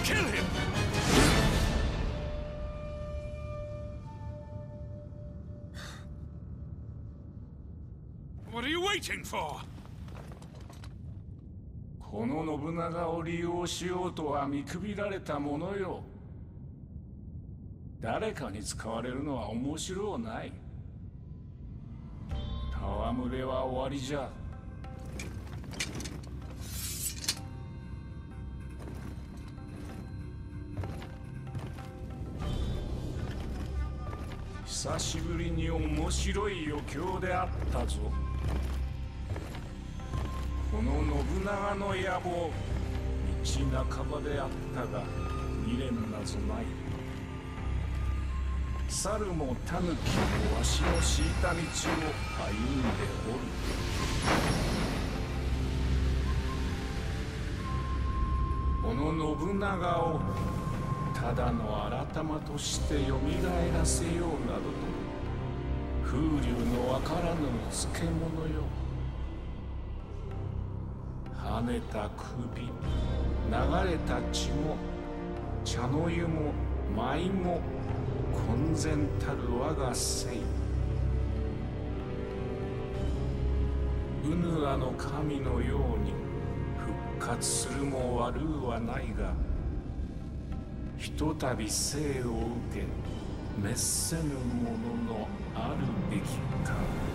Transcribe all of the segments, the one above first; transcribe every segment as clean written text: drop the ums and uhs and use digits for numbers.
Kill him! What are you waiting for? この信長を利用しようとは見くびられたものよ。誰かに使われるのは面白ない。戯れは終わりじゃ。久しぶりに面白い余興であったぞ。この信長の野望、道半ばであったが未練なぞない。猿も狸もわしの敷いた道を歩んでおる。この信長をただの改まとしてよみがえらせようなどと風流のわからぬ漬物よ。跳ねた首、流れた血も茶の湯も舞も混然たる我が生。ウヌアの神のように復活するも悪うはないが、ひとたび生を受け滅せぬもののあるべきか。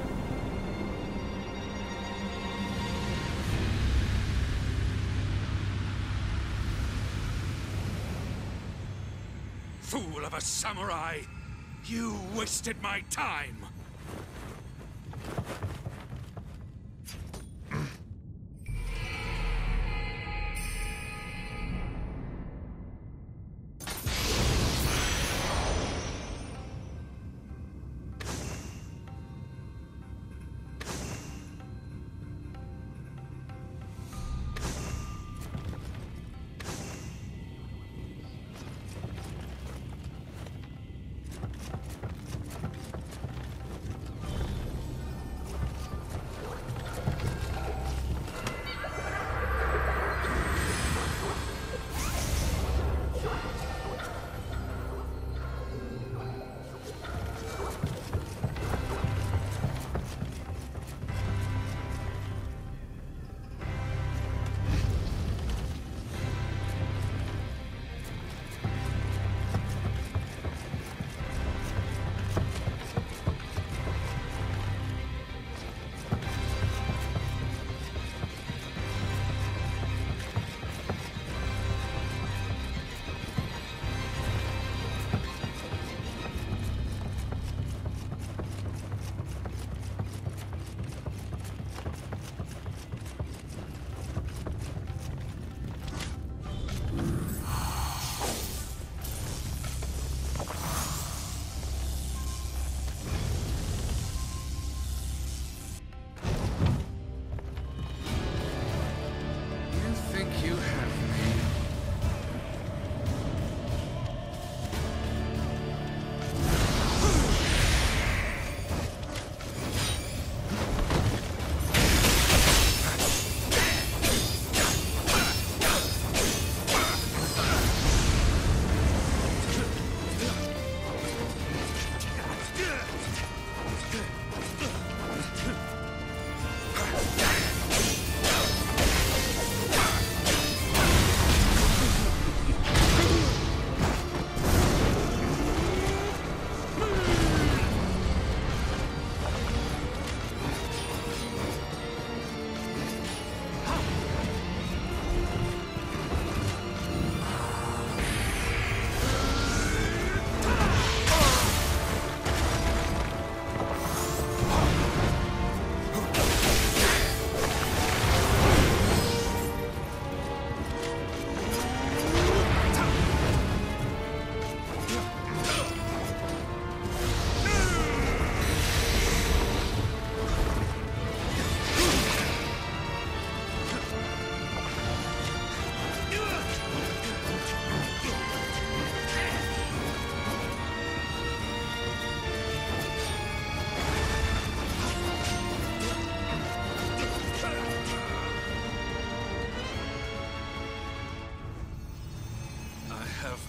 Fool of a samurai! You wasted my time!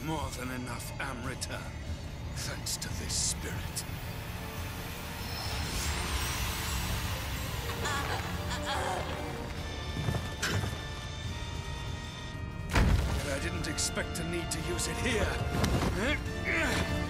More than enough, Amrita. Thanks to this spirit. But I didn't expect to need to use it here.